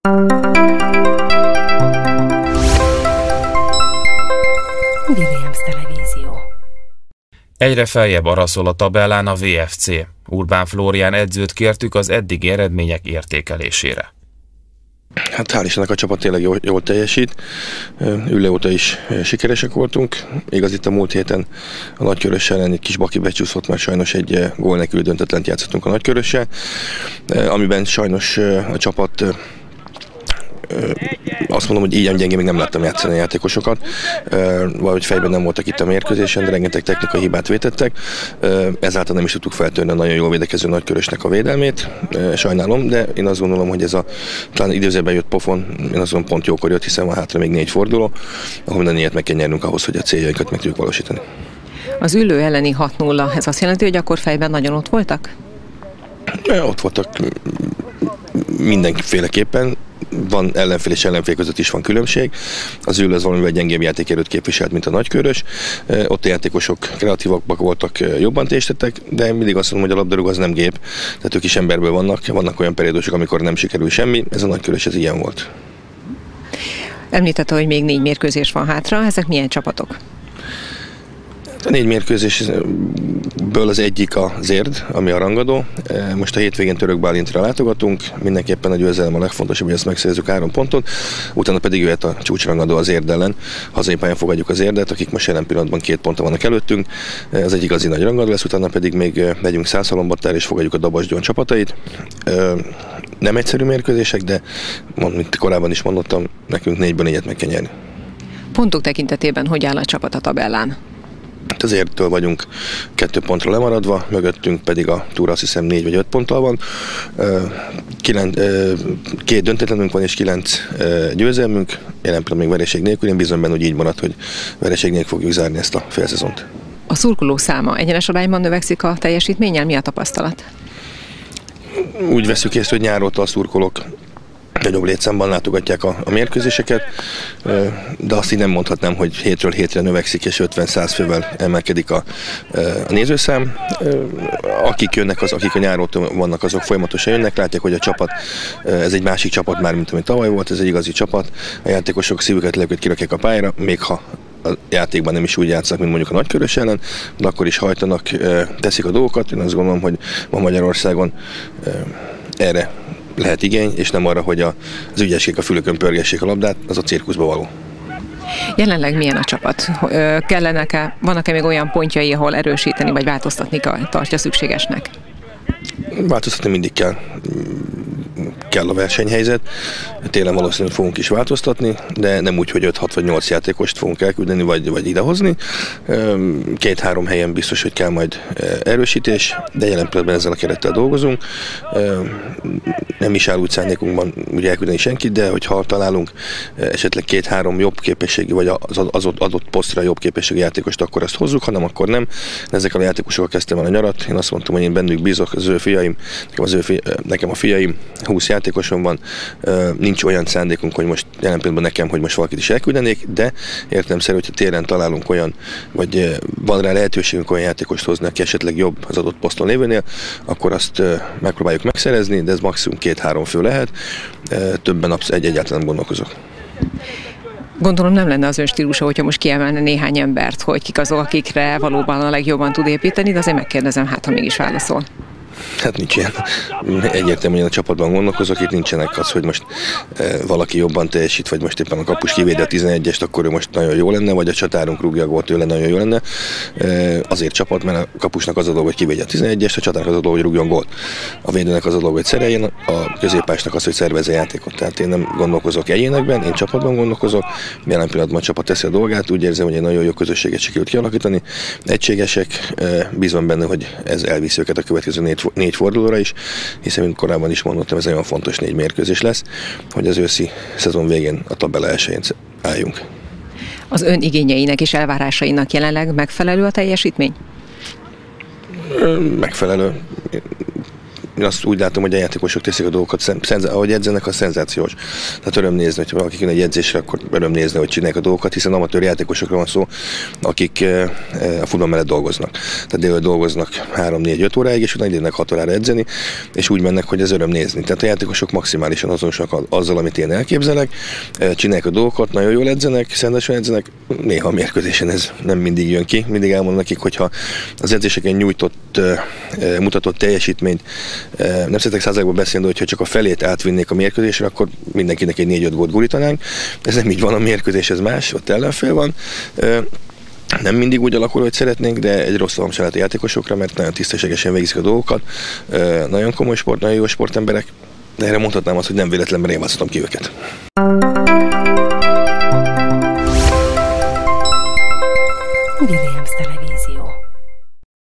Williams Televízió. Egyre feljebb araszol a tabellán a VFC. Urbán Flórián edzőt kértük az eddigi eredmények értékelésére. Hát hál' Istennek a csapat tényleg jól teljesít. Ülle óta is sikeresek voltunk. Igaz, itt a múlt héten a Nagykörös ellen egy kis baki becsúszott, mert sajnos egy gól nélkül döntetlent játszottunk a Nagykörössel, amiben sajnos a csapat, azt mondom, hogy így gyengén még nem láttam játszani a játékosokat. Valahogy fejben nem voltak itt a mérkőzésen, de rengeteg technikai hibát vétettek. Ezáltal nem is tudtuk feltörni a nagyon jól védekező Nagykörösnek a védelmét. Sajnálom, de én azt gondolom, hogy ez a talán időzőben jött pofon, én azt mondom, pont jókor jött, hiszen van hátra még 4 forduló, ahol minden ilyet meg kell nyernünk ahhoz, hogy a céljainkat meg tudjuk valósítani. Az Üllő elleni 6-0, ez azt jelenti, hogy akkor fejben nagyon ott voltak? Ott voltak mindenféleképpen. Van ellenfél és ellenfél között is van különbség. Az Üllő az valamivel gyengébb játékerőt képviselt, mint a Nagykörös. Ott a játékosok kreatívabbak voltak, jobban teljesítettek, de mindig azt mondom, hogy a labdarúgó az nem gép, tehát ők is emberből vannak olyan periódusok, amikor nem sikerül semmi, ez a Nagykörös ez ilyen volt. Említette, hogy még 4 mérkőzés van hátra, ezek milyen csapatok? A 4 mérkőzésből az egyik a Zérd, ami a rangadó. Most a hétvégén Török Bálintra látogatunk, mindenképpen a győzelem a legfontosabb, hogy ezt megszerezzük 3 pontot, utána pedig jöhet a csúcsrangadó az Zérd ellen. Hazai pályán fogadjuk az Zérdet, akik most jelen pillanatban 2 ponton vannak előttünk. Ez egy igazi nagy rangadó lesz, utána pedig még megyünk Szászhalombattára és fogadjuk a Dabasgyon csapatait. Nem egyszerű mérkőzések, de mint korábban is mondottam, nekünk 4-ből 4-et meg kell nyerni. Pontok tekintetében hogy áll a csapat a tabellán? Az Zérdtől vagyunk 2 pontra lemaradva, mögöttünk pedig a túra azt hiszem 4 vagy 5 ponttal van. 2 döntetlenünk van és 9 győzelmünk, jelen pillanatban még vereség nélkül, én bizony benne, hogy így marad, hogy vereség nélkül fogjuk zárni ezt a félszezont. A szurkolók száma egyenes arányban növekszik a teljesítménnyel, mi a tapasztalat? Úgy veszük észre, hogy nyár óta a szurkolók nagyobb létszámban látogatják a mérkőzéseket, de azt így nem mondhatnám, hogy hétről hétre növekszik és 50-100 fővel emelkedik a nézőszám. Akik jönnek, akik a nyár óta vannak, azok folyamatosan jönnek, látják, hogy a csapat, ez egy másik csapat már, mint ami tavaly volt, ez egy igazi csapat. A játékosok szívüket, lelküket kirakják a pályára, még ha a játékban nem is úgy játszanak, mint mondjuk a Nagykörös ellen, de akkor is hajtanak, teszik a dolgokat. Én azt gondolom, hogy ma Magyarországon erre lehet igény, és nem arra, hogy az ügyeskék a fülökön pörgessék a labdát, az a cirkuszba való. Jelenleg milyen a csapat? Vannak-e még olyan pontjai, ahol erősíteni vagy változtatni tartja szükségesnek? Változtatni mindig kell a versenyhelyzet. Télen valószínűleg fogunk is változtatni, de nem úgy, hogy 5-6 vagy 8 játékost fogunk elküldeni, vagy idehozni. 2-3 helyen biztos, hogy kell majd erősítés, de jelen pillanatban ezzel a kerettel dolgozunk. Nem is áll úgy szándékunkban ugye elküldeni senkit, de hogyha találunk esetleg 2-3 jobb képességi, vagy az adott posztra jobb képességi játékost, akkor ezt hozzuk, hanem akkor nem. Ezekkel a játékosokkal kezdtem el a nyarat. Én azt mondtam, hogy én bennük bízok, az ő fiaim, nekem a fiaim, 20 játékosom van, nincs olyan szándékunk, hogy most jelen pillanatban nekem, hogy most valakit is elküldenék, de értelemszerű, hogyha téren találunk olyan, vagy van rá lehetőségünk olyan játékost hozni, aki esetleg jobb az adott poszton lévőnél, akkor azt megpróbáljuk megszerezni, de ez maximum 2-3 fő lehet, többen egyáltalán nem gondolkozok. Gondolom nem lenne az ön stílusa, hogyha most kiemelne néhány embert, hogy kik azok, akikre valóban a legjobban tud építeni, de azért megkérdezem, hát ha mégis válaszol. Hát nincs ilyen. Egyértelműen a csapatban gondolkozok, itt nincsenek az, hogy most valaki jobban teljesít, vagy most éppen a kapus kivédi a 11-est, akkor ő most nagyon jó lenne, vagy a csatárunk rúgja a gólt, ő lenne nagyon jó lenne. Azért csapat, mert a kapusnak az a dolog, hogy kivédje a 11-est, a csatárnak az a dolog, hogy rúgjon gólt. A védőnek az a dolog, hogy szereljen, a középpásnak az, hogy szervezze játékot. Tehát én nem gondolkozok egyénekben, én csapatban gondolkozok. Jelen pillanatban a csapat teszi a dolgát, úgy érzem, hogy egy nagyon jó közösséget sikerült kialakítani. Egységesek, bízom benne, hogy ez elviszi őket a következő 4 fordulóra is, hiszen mint korábban is mondottam, ez nagyon fontos 4 mérkőzés lesz, hogy az őszi szezon végén a tabella elsőjén álljunk. Az ön igényeinek és elvárásainak jelenleg megfelelő a teljesítmény? Megfelelő. én azt úgy látom, hogy a játékosok teszik a dolgokat, ahogy edzenek, az szenzációs. Tehát öröm nézni, hogyha valaki jön egy edzésre, akkor öröm nézni, hogy csinálják a dolgokat, hiszen amatőr játékosokról van szó, akik a futball mellett dolgoznak. Tehát délután dolgoznak 3-4-5 óráig, és utána idének 6 órára edzeni, és úgy mennek, hogy ez öröm nézni. Tehát a játékosok maximálisan azonosak azzal, amit én elképzelek, csinálják a dolgokat, nagyon jól edzenek, szendesen edzenek, néha a mérkőzésen ez nem mindig jön ki. Mindig elmondom nekik, hogyha az edzéseken mutatott teljesítményt nem szeretek százalékban beszélni, hogyha csak a felét átvinnék a mérkőzésre, akkor mindenkinek egy 4-5 gólt gurítanánk. Ez nem így van, a mérkőzés ez más, ott ellenfél van. Nem mindig úgy alakul, hogy szeretnénk, de egy rossz szalom sem lehet a játékosokra, mert nagyon tisztességesen végzik a dolgokat. Nagyon komoly sport, nagyon jó sportemberek, de erre mondhatnám azt, hogy nem véletlenül én választottam ki őket. William